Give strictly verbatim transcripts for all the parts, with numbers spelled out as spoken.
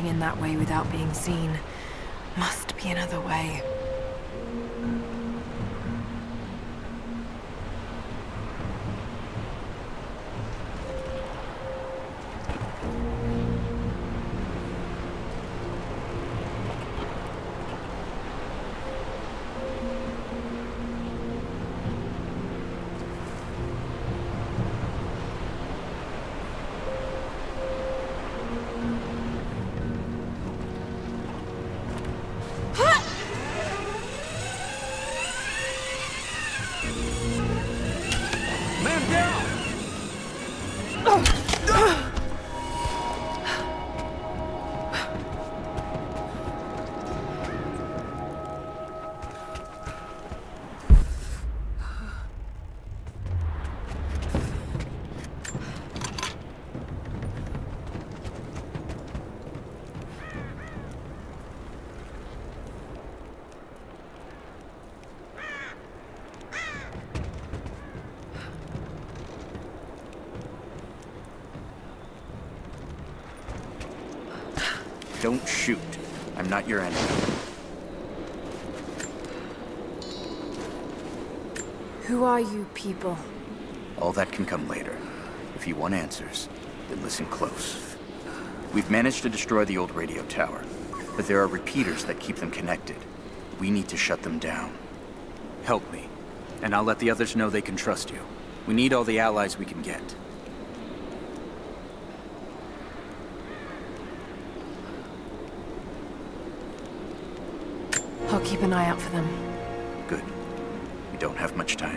communicating in that way without being seen. Must be another way. Don't shoot. I'm not your enemy. Who are you people? All that can come later. If you want answers, then listen close. We've managed to destroy the old radio tower, but there are repeaters that keep them connected. We need to shut them down. Help me, and I'll let the others know they can trust you. We need all the allies we can get. I'll keep an eye out for them. Good. We don't have much time.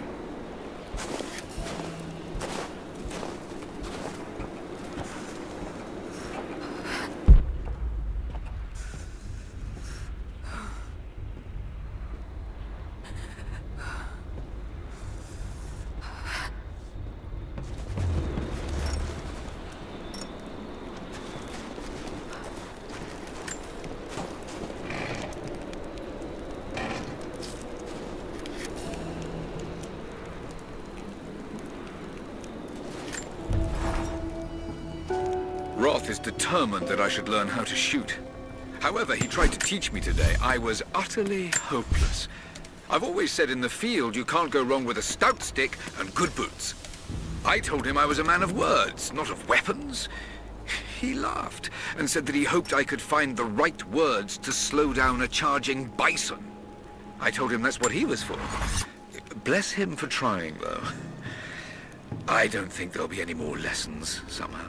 Roth is determined that I should learn how to shoot. However, he tried to teach me today. I was utterly hopeless. I've always said in the field you can't go wrong with a stout stick and good boots. I told him I was a man of words, not of weapons. He laughed and said that he hoped I could find the right words to slow down a charging bison. I told him that's what he was for. Bless him for trying, though. I don't think there'll be any more lessons somehow.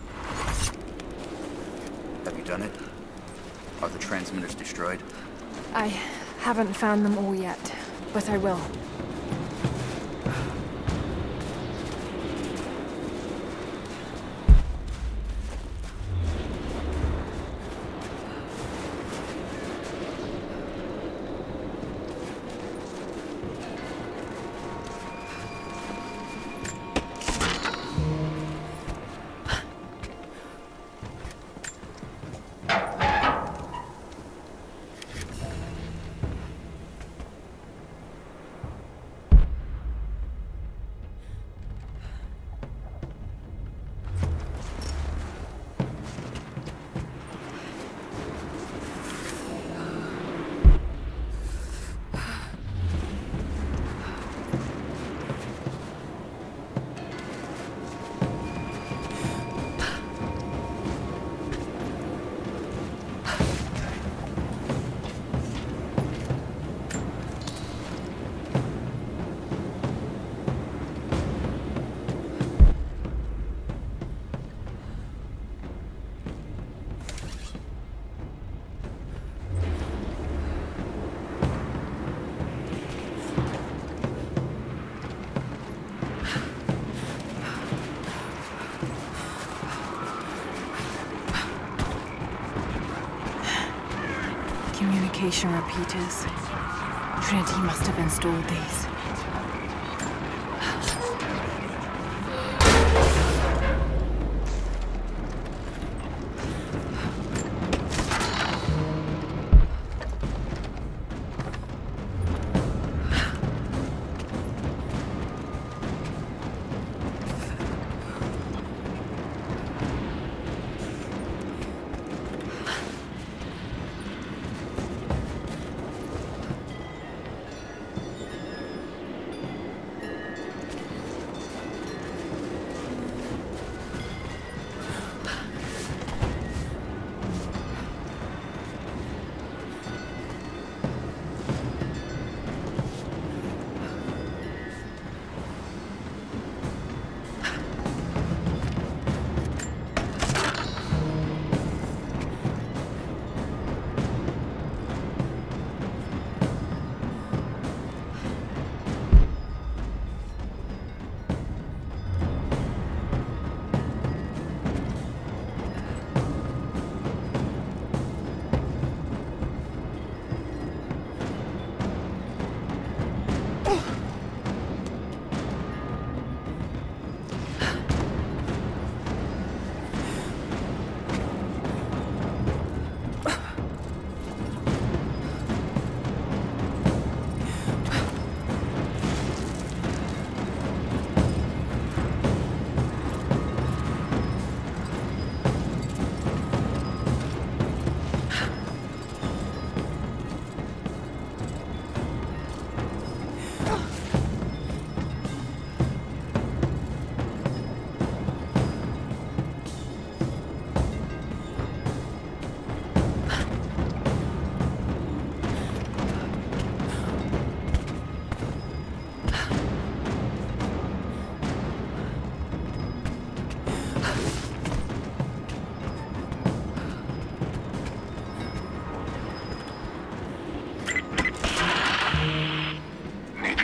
Have you done it? Are the transmitters destroyed? I haven't found them all yet, but I will. Communication repeaters. Trinity must have installed these.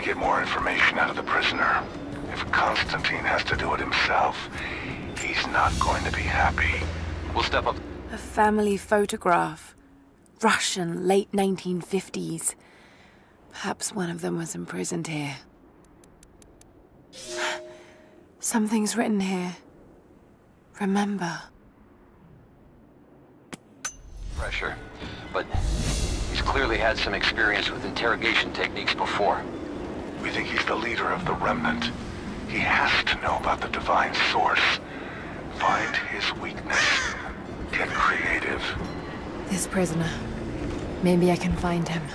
get more information out of the prisoner. If Constantine has to do it himself, he's not going to be happy. We'll step up. A family photograph. Russian, late nineteen fifties. Perhaps one of them was imprisoned here. Something's written here. Remember. Pressure, but he's clearly had some experience with interrogation techniques before. We think he's the leader of the Remnant. He has to know about the Divine Source. Find his weakness. Get creative. This prisoner. Maybe I can find him.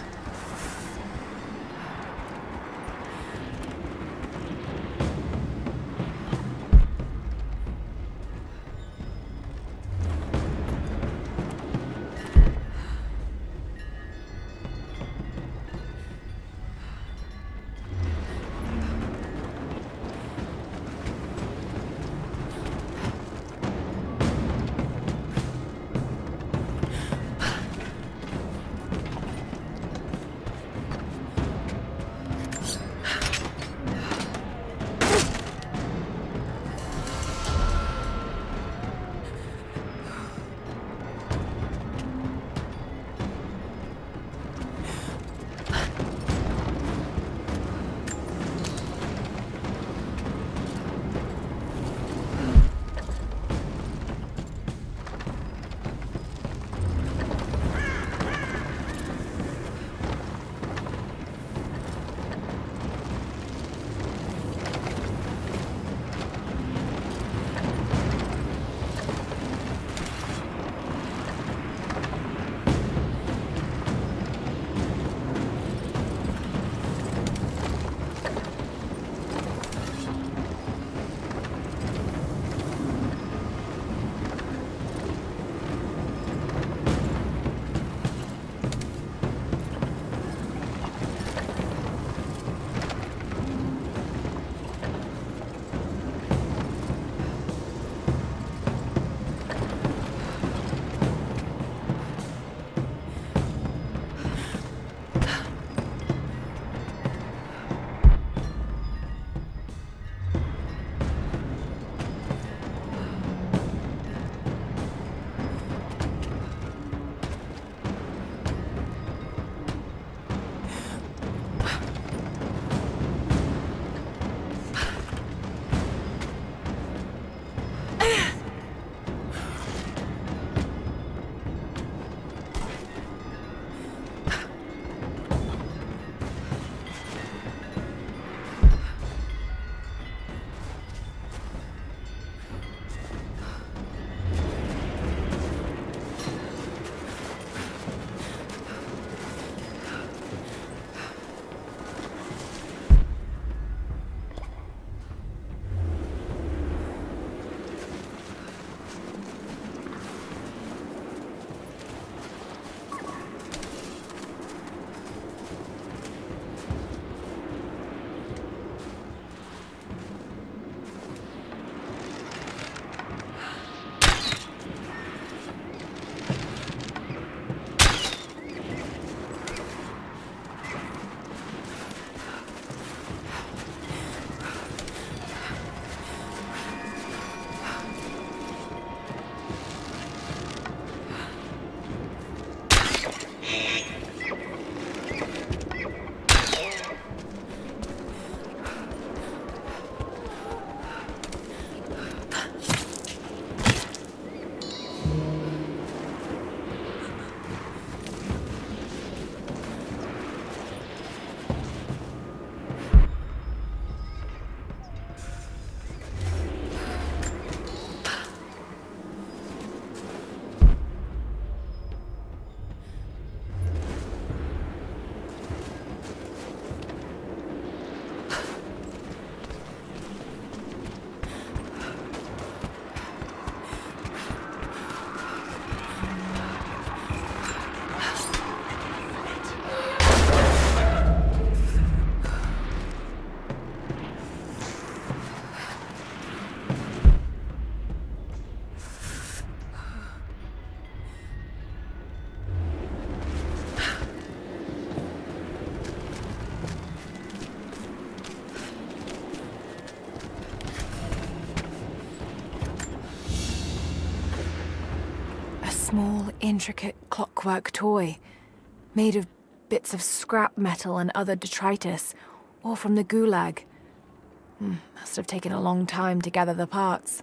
intricate clockwork toy, made of bits of scrap metal and other detritus, all from the Gulag. Hmm, must have taken a long time to gather the parts.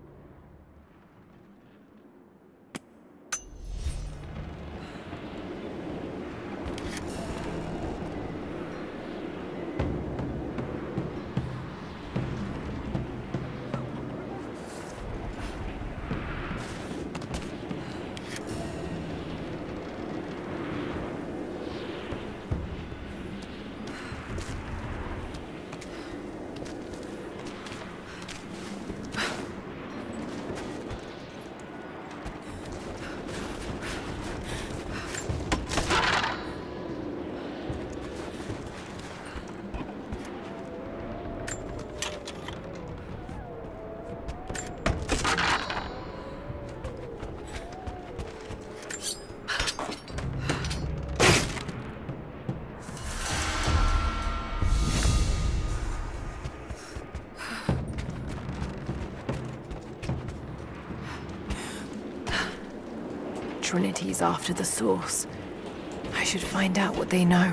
Trinity's after the source. I should find out what they know.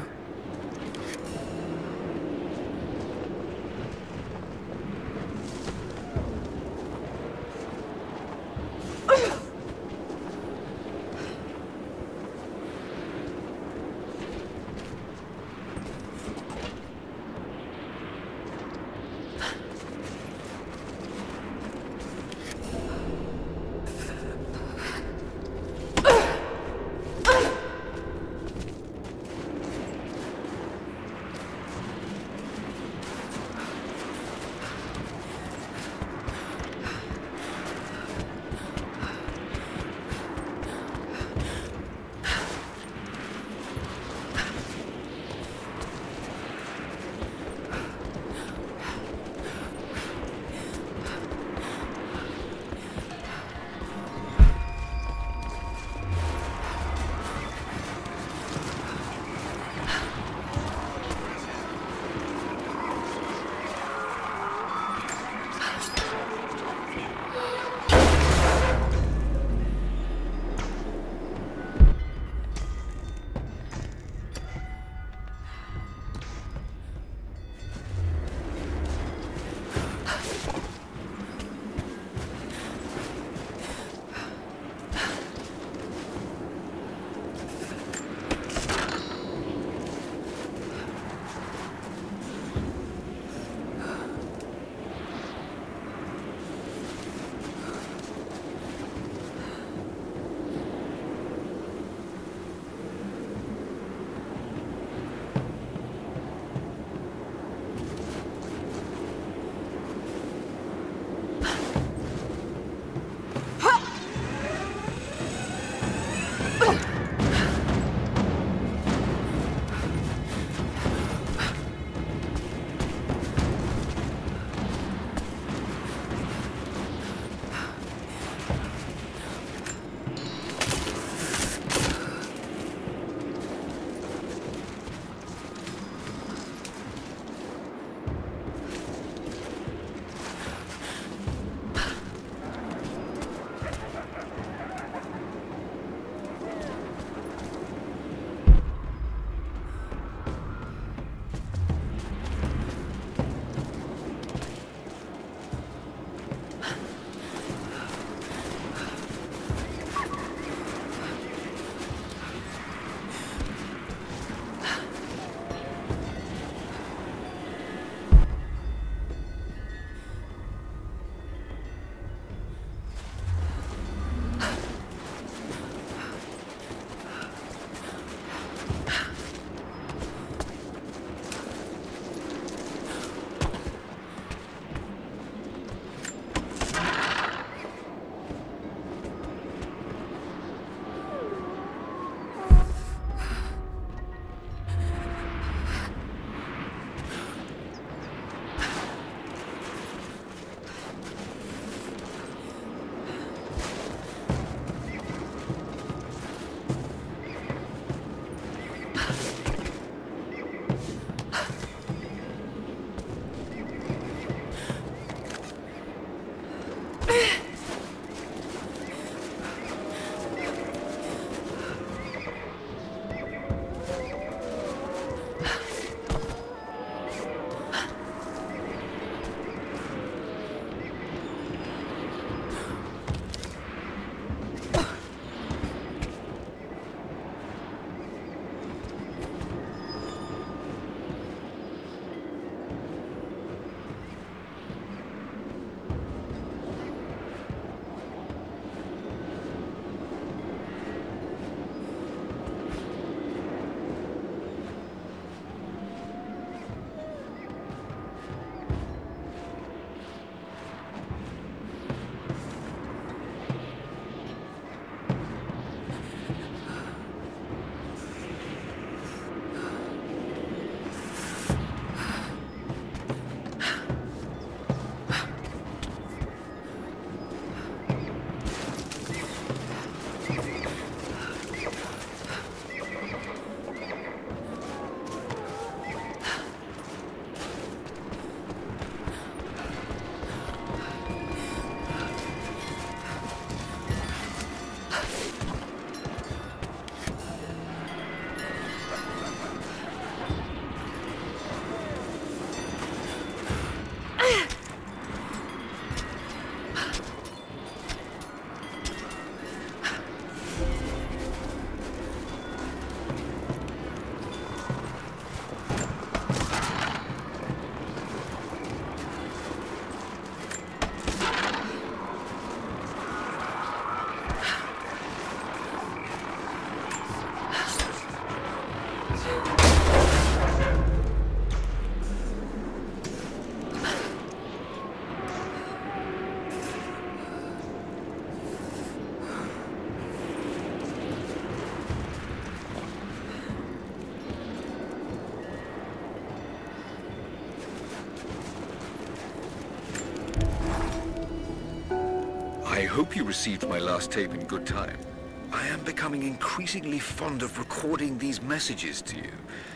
hope you received my last tape in good time. I am becoming increasingly fond of recording these messages to you.